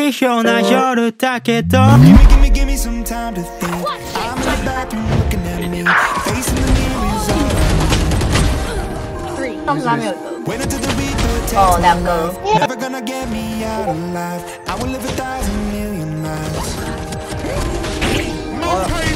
気象な夜だけど Give me some time to think. I'm in the bathroom looking at me. Facing the mirror is all I need. 当时他没有歌。 Wait until the reaper 哦， takes 两个。 Never gonna get me out alive. I will live 1,000,000,000 lives.